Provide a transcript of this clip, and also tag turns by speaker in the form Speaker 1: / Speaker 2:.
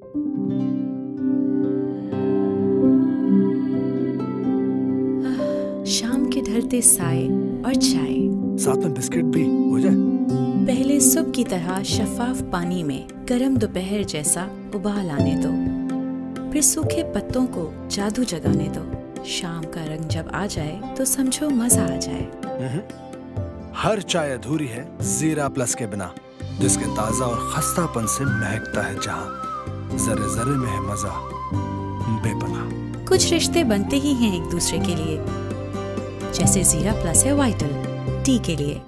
Speaker 1: शाम के ढलते साए और चाय,
Speaker 2: साथ में बिस्किट भी हो जाए।
Speaker 1: पहले सुबह की तरह शफाफ पानी में गर्म दोपहर जैसा उबाल आने दो, फिर सूखे पत्तों को जादू जगाने दो। शाम का रंग जब आ जाए तो समझो मजा आ जाए।
Speaker 2: हर चाय अधूरी है जीरा प्लस के बिना, जिसके ताजा और खस्तापन से महकता है जहां, जरे जरे में है मजा बेपनाह।
Speaker 1: कुछ रिश्ते बनते ही हैं एक दूसरे के लिए, जैसे जीरा प्लस है वाइटल टी के लिए।